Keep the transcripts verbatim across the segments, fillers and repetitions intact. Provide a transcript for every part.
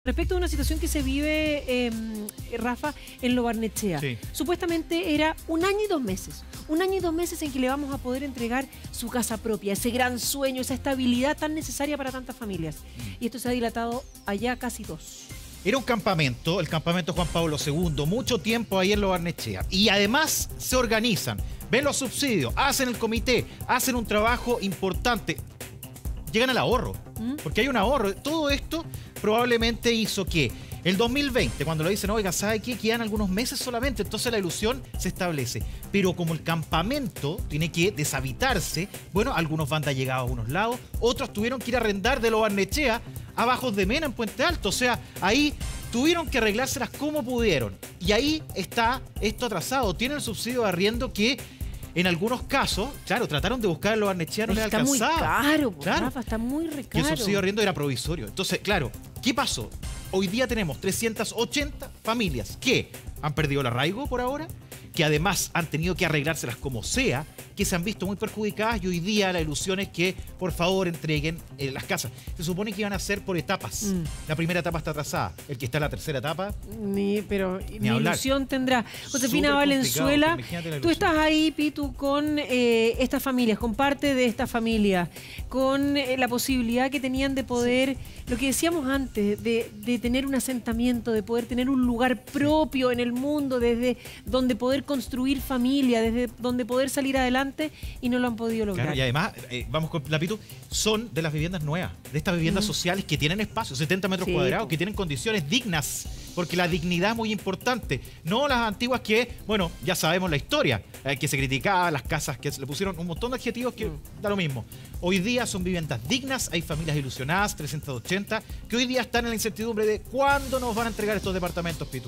Respecto a una situación que se vive, eh, Rafa, en Lo Barnechea. Sí. Supuestamente era un año y dos meses. Un año y dos meses en que le vamos a poder entregar su casa propia, ese gran sueño, esa estabilidad tan necesaria para tantas familias. Y esto se ha dilatado allá casi dos. Era un campamento, el campamento Juan Pablo segundo, mucho tiempo ahí en Lo Barnechea. Y además se organizan, ven los subsidios, hacen el comité, hacen un trabajo importante. Llegan al ahorro, ¿Mm? porque hay un ahorro. Todo esto probablemente hizo que el dos mil veinte, cuando le dicen, oiga, ¿sabe qué? Quedan algunos meses solamente, entonces la ilusión se establece. Pero como el campamento tiene que deshabitarse, bueno, algunos van de llegado a unos lados, otros tuvieron que ir a arrendar de Lo Barnechea a Bajos de Mena en Puente Alto. O sea, ahí tuvieron que arreglárselas como pudieron. Y ahí está esto atrasado. Tienen el subsidio de arriendo que en algunos casos, claro, trataron de buscar en Lo Barnechea, no les alcanzaba. Está muy caro, claro. Rafa, está muy re caro. Y el subsidio de arriendo era provisorio. Entonces, claro, ¿qué pasó? Hoy día tenemos trescientas ochenta familias que han perdido el arraigo por ahora, que además han tenido que arreglárselas como sea, que se han visto muy perjudicadas, y hoy día la ilusión es que, por favor, entreguen eh, las casas. Se supone que iban a ser por etapas. Mm. La primera etapa está atrasada. El que está en la tercera etapa... Ni, pero ni mi hablar. ilusión tendrá. Josefina Valenzuela, tú estás ahí, Pitu, con eh, estas familias, con parte de esta familia, con eh, la posibilidad que tenían de poder, sí. lo que decíamos antes, de, de tener un asentamiento, de poder tener un lugar propio sí. en el mundo, desde donde poder construir familia, desde donde poder salir adelante, y no lo han podido lograr. Claro, y además, eh, vamos con la Pitu, son de las viviendas nuevas, de estas viviendas mm. sociales que tienen espacio, setenta metros sí, cuadrados, que tienen condiciones dignas, porque la dignidad es muy importante. No las antiguas que, bueno, ya sabemos la historia, eh, que se criticaba, las casas que le pusieron un montón de adjetivos que mm. da lo mismo. Hoy día son viviendas dignas, hay familias ilusionadas, trescientas ochenta, que hoy día están en la incertidumbre de cuándo nos van a entregar estos departamentos, Pitu.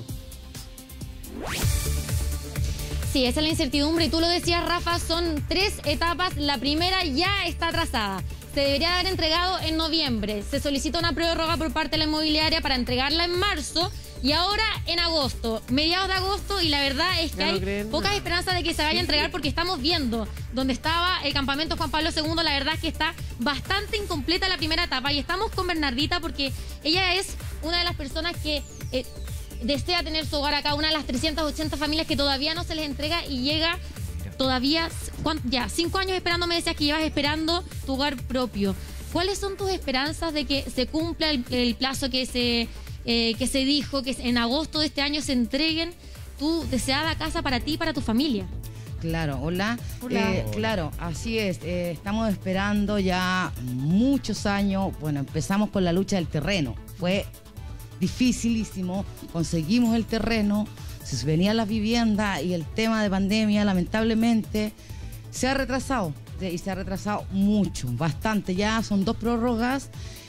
Sí, esa es la incertidumbre, y tú lo decías, Rafa, son tres etapas. La primera ya está atrasada. Se debería haber entregado en noviembre. Se solicita una prórroga por parte de la inmobiliaria para entregarla en marzo, y ahora en agosto, mediados de agosto, y la verdad es que ya hay no creen, pocas no. esperanzas de que se vaya a entregar, porque estamos viendo donde estaba el campamento Juan Pablo segundo, la verdad es que está bastante incompleta la primera etapa, y estamos con Bernardita porque ella es una de las personas que... Eh, desea tener su hogar acá, una de las trescientas ochenta familias que todavía no se les entrega, y llega todavía, ya, cinco años esperando. Me decías que llevas esperando tu hogar propio. ¿Cuáles son tus esperanzas de que se cumpla el, el plazo que se, eh, que se dijo, que en agosto de este año se entreguen tu deseada casa para ti y para tu familia? Claro, hola. Hola. Eh, claro, así es. Eh, estamos esperando ya muchos años. Bueno, empezamos con la lucha del terreno. Fue dificilísimo, conseguimos el terreno, se venía la vivienda, y el tema de pandemia lamentablemente se ha retrasado, y se ha retrasado mucho, bastante. Ya son dos prórrogas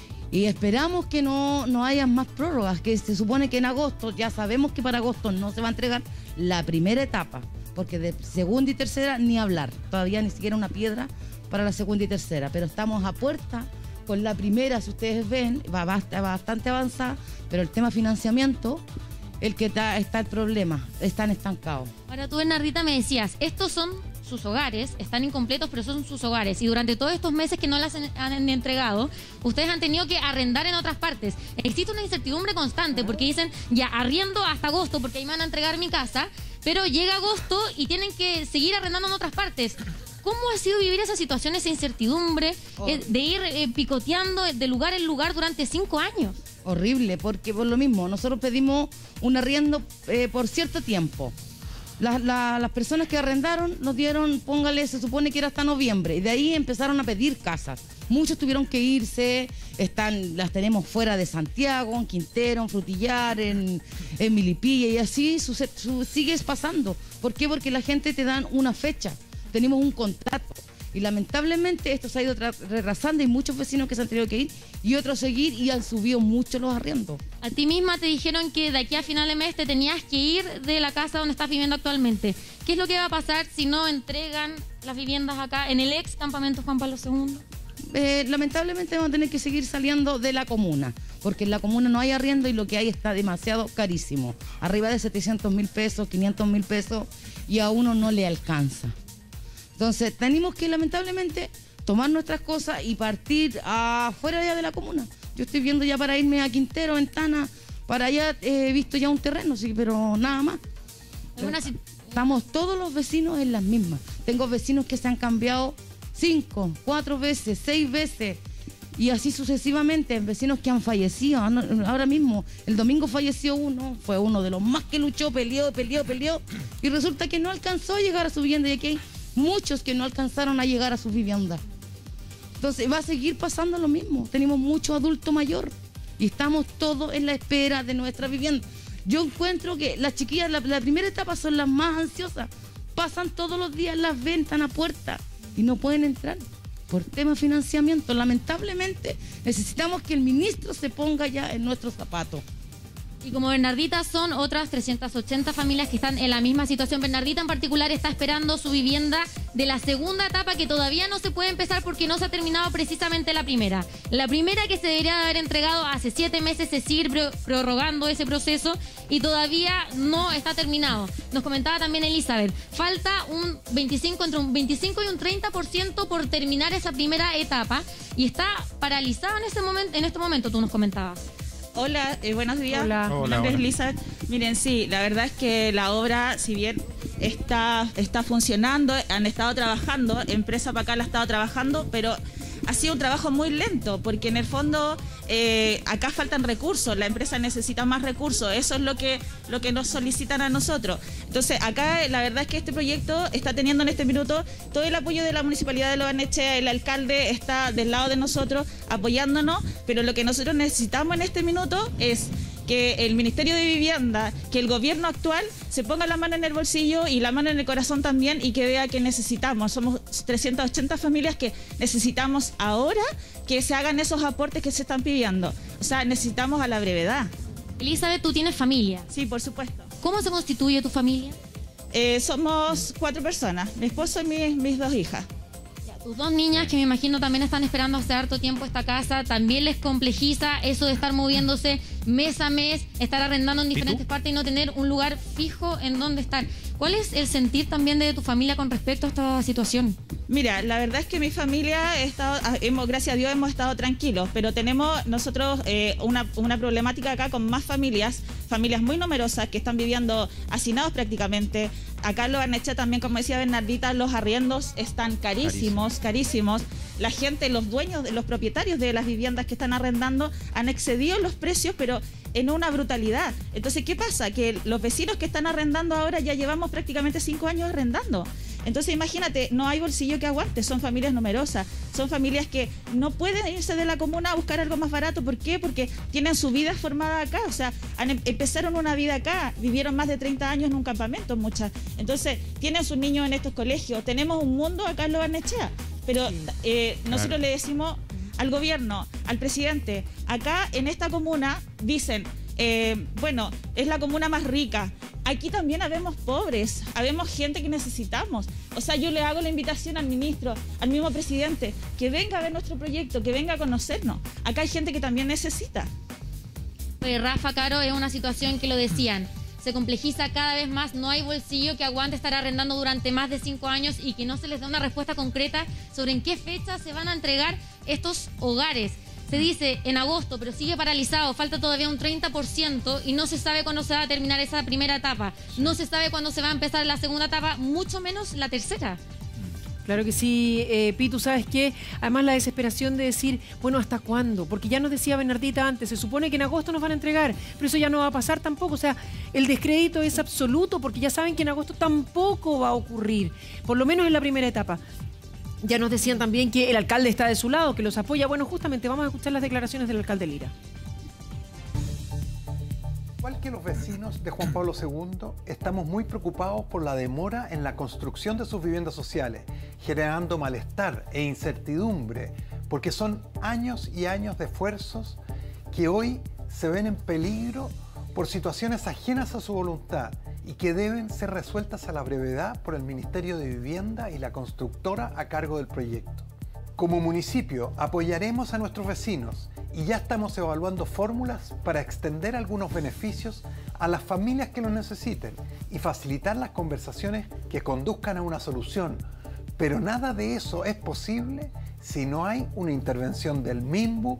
y esperamos que no, no haya más prórrogas, que se supone que en agosto, ya sabemos que para agosto no se va a entregar la primera etapa, porque de segunda y tercera ni hablar, todavía ni siquiera una piedra para la segunda y tercera, pero estamos a puerta con la primera. Si ustedes ven, va bastante avanzada, pero el tema financiamiento, el que está, está el problema, están estancados. Ahora tú, Bernardita, me decías, estos son sus hogares, están incompletos, pero son sus hogares, y durante todos estos meses que no las han entregado, ustedes han tenido que arrendar en otras partes. Existe una incertidumbre constante, porque dicen, ya arriendo hasta agosto, porque ahí me van a entregar mi casa, pero llega agosto y tienen que seguir arrendando en otras partes. ¿Cómo ha sido vivir esa situación, esa incertidumbre, oh. eh, de ir eh, picoteando de lugar en lugar durante cinco años? Horrible, porque por lo mismo, nosotros pedimos un arriendo eh, por cierto tiempo. La, la, las personas que arrendaron nos dieron, póngale, se supone que era hasta noviembre, y de ahí empezaron a pedir casas. Muchos tuvieron que irse, están, las tenemos fuera de Santiago, en Quintero, en Frutillar, en, en Milipilla, y así su, su, sigues pasando. ¿Por qué? Porque la gente te dan una fecha. Tenemos un contrato, y lamentablemente esto se ha ido retrasando, y muchos vecinos que se han tenido que ir y otros seguir, y han subido mucho los arriendos. A ti misma te dijeron que de aquí a final de mes te tenías que ir de la casa donde estás viviendo actualmente. ¿Qué es lo que va a pasar si no entregan las viviendas acá en el ex campamento Juan Pablo segundo? Eh, lamentablemente vamos a tener que seguir saliendo de la comuna, porque en la comuna no hay arriendo, y lo que hay está demasiado carísimo, arriba de setecientos mil pesos, quinientos mil pesos, y a uno no le alcanza. Entonces tenemos que lamentablemente tomar nuestras cosas y partir afuera ya de la comuna, Yo estoy viendo ya para irme a Quintero, Ventana, para allá he visto ya un terreno, sí, pero nada más. Una... Estamos todos los vecinos en las mismas. Tengo vecinos que se han cambiado cinco, cuatro veces, seis veces, y así sucesivamente, vecinos que han fallecido. Ahora mismo, el domingo falleció uno, fue uno de los más que luchó, peleó, peleó, peleó, y resulta que no alcanzó a llegar a su vivienda, y aquí hay muchos que no alcanzaron a llegar a su vivienda. Entonces va a seguir pasando lo mismo. Tenemos mucho adulto mayor y estamos todos en la espera de nuestra vivienda. Yo encuentro que las chiquillas, la, la primera etapa son las más ansiosas. Pasan todos los días las ventanas, puertas y no pueden entrar por tema de financiamiento. Lamentablemente necesitamos que el ministro se ponga ya en nuestros zapatos. Y como Bernardita son otras trescientas ochenta familias que están en la misma situación. Bernardita en particular está esperando su vivienda de la segunda etapa, que todavía no se puede empezar porque no se ha terminado precisamente la primera. La primera, que se debería de haber entregado hace siete meses, se sigue prorrogando ese proceso y todavía no está terminado. Nos comentaba también Elizabeth, falta un veinticinco, entre un veinticinco y un treinta por ciento por terminar esa primera etapa y está paralizado en, ese momento, en este momento, tú nos comentabas. Hola, eh, buenos días. Hola. Mi nombre es Elizabeth. Miren, sí, la verdad es que la obra, si bien está, está funcionando, han estado trabajando, Empresa Pacal ha estado trabajando, pero ha sido un trabajo muy lento, porque en el fondo eh, acá faltan recursos, la empresa necesita más recursos, eso es lo que, lo que nos solicitan a nosotros. Entonces, acá la verdad es que este proyecto está teniendo en este minuto todo el apoyo de la Municipalidad de Lo Barnechea, el alcalde está del lado de nosotros apoyándonos, pero lo que nosotros necesitamos en este minuto es que el Ministerio de Vivienda, que el gobierno actual se ponga la mano en el bolsillo y la mano en el corazón también y que vea que necesitamos. Somos trescientas ochenta familias que necesitamos ahora que se hagan esos aportes que se están pidiendo. O sea, necesitamos a la brevedad. Elizabeth, tú tienes familia. Sí, por supuesto. ¿Cómo se constituye tu familia? Eh, somos cuatro personas, mi esposo y mis, mis dos hijas. Tus dos niñas, que me imagino también están esperando hace harto tiempo esta casa, también les complejiza eso de estar moviéndose mes a mes, estar arrendando en diferentes partes y no tener un lugar fijo en donde estar. ¿Cuál es el sentir también de tu familia con respecto a esta situación? Mira, la verdad es que mi familia, ha estado, hemos, gracias a Dios, hemos estado tranquilos, pero tenemos nosotros eh, una, una problemática acá con más familias, familias muy numerosas que están viviendo hacinados prácticamente. Acá en Lo Barnechea también, como decía Bernardita, los arriendos están carísimos, carísimos. La gente, los dueños, los propietarios de las viviendas que están arrendando han excedido los precios, pero en una brutalidad. Entonces, ¿qué pasa? Que los vecinos que están arrendando ahora ya llevamos prácticamente cinco años arrendando. Entonces, imagínate, no hay bolsillo que aguante, son familias numerosas, son familias que no pueden irse de la comuna a buscar algo más barato. ¿Por qué? Porque tienen su vida formada acá, o sea, han, empezaron una vida acá, vivieron más de treinta años en un campamento, muchas. Entonces, tienen sus niños en estos colegios, tenemos un mundo acá en Lo Barnechea, pero eh, nosotros claro. le decimos al gobierno, al presidente, acá en esta comuna dicen, eh, bueno, es la comuna más rica. Aquí también habemos pobres, habemos gente que necesitamos. O sea, yo le hago la invitación al ministro, al mismo presidente, que venga a ver nuestro proyecto, que venga a conocernos. Acá hay gente que también necesita. Pues Rafa, Caro, es una situación que lo decían, se complejiza cada vez más, no hay bolsillo que aguante estar arrendando durante más de cinco años y que no se les da una respuesta concreta sobre en qué fecha se van a entregar estos hogares. Se dice en agosto, pero sigue paralizado, falta todavía un treinta por ciento y no se sabe cuándo se va a terminar esa primera etapa. No se sabe cuándo se va a empezar la segunda etapa, mucho menos la tercera. Claro que sí, eh, Pitu, ¿sabes qué? Además la desesperación de decir, bueno, ¿hasta cuándo? Porque ya nos decía Bernardita antes, se supone que en agosto nos van a entregar, pero eso ya no va a pasar tampoco. O sea, el descrédito es absoluto porque ya saben que en agosto tampoco va a ocurrir, por lo menos en la primera etapa. Ya nos decían también que el alcalde está de su lado, que los apoya. Bueno, justamente vamos a escuchar las declaraciones del alcalde Lira. Igual que los vecinos de Juan Pablo segundo, estamos muy preocupados por la demora en la construcción de sus viviendas sociales, generando malestar e incertidumbre, porque son años y años de esfuerzos que hoy se ven en peligro por situaciones ajenas a su voluntad y que deben ser resueltas a la brevedad por el Ministerio de Vivienda y la constructora a cargo del proyecto. Como municipio apoyaremos a nuestros vecinos y ya estamos evaluando fórmulas para extender algunos beneficios a las familias que los necesiten y facilitar las conversaciones que conduzcan a una solución. Pero nada de eso es posible si no hay una intervención del MIMBU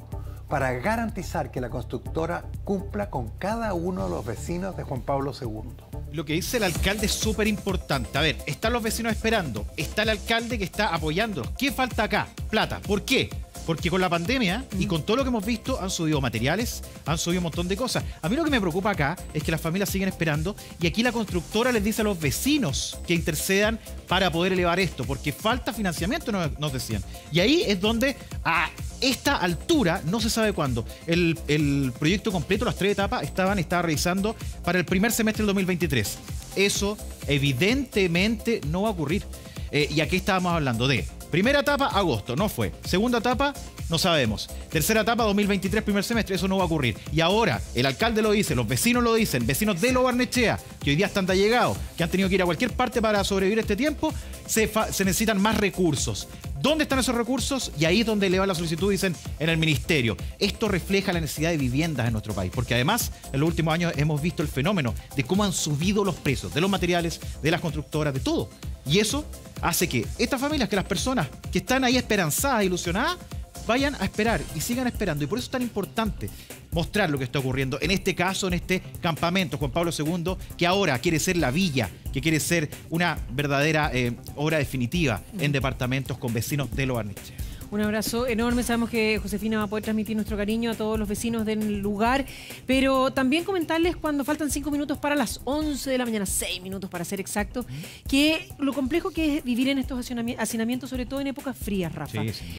para garantizar que la constructora cumpla con cada uno de los vecinos de Juan Pablo segundo. Lo que dice el alcalde es súper importante. A ver, están los vecinos esperando, está el alcalde que está apoyándolos. ¿Qué falta acá? Plata. ¿Por qué? Porque con la pandemia y con todo lo que hemos visto han subido materiales, han subido un montón de cosas. A mí lo que me preocupa acá es que las familias siguen esperando y aquí la constructora les dice a los vecinos que intercedan para poder elevar esto, porque falta financiamiento, nos, nos decían. Y ahí es donde a esta altura, no se sabe cuándo, el, el proyecto completo, las tres etapas, estaban, estaba revisando para el primer semestre del dos mil veintitrés. Eso evidentemente no va a ocurrir. Eh, y aquí estábamos hablando de primera etapa, agosto, no fue. Segunda etapa, no sabemos. Tercera etapa, dos mil veintitrés, primer semestre, eso no va a ocurrir. Y ahora, el alcalde lo dice, los vecinos lo dicen, vecinos de Lo Barnechea, que hoy día están de allegados, que han tenido que ir a cualquier parte para sobrevivir este tiempo, se, se necesitan más recursos. ¿Dónde están esos recursos? Y ahí es donde elevan la solicitud, dicen, en el ministerio. Esto refleja la necesidad de viviendas en nuestro país, porque además, en los últimos años hemos visto el fenómeno de cómo han subido los precios de los materiales, de las constructoras, de todo. Y eso hace que estas familias, que las personas que están ahí esperanzadas, ilusionadas, vayan a esperar y sigan esperando. Y por eso es tan importante mostrar lo que está ocurriendo en este caso, en este campamento Juan Pablo segundo, que ahora quiere ser la villa, que quiere ser una verdadera eh, obra definitiva en departamentos con vecinos de Lo Barnechea. Un abrazo enorme. Sabemos que Josefina va a poder transmitir nuestro cariño a todos los vecinos del lugar, pero también comentarles cuando faltan cinco minutos para las once de la mañana, seis minutos para ser exacto, que lo complejo que es vivir en estos hacinamientos, sobre todo en épocas frías, Rafa. Sí, sí.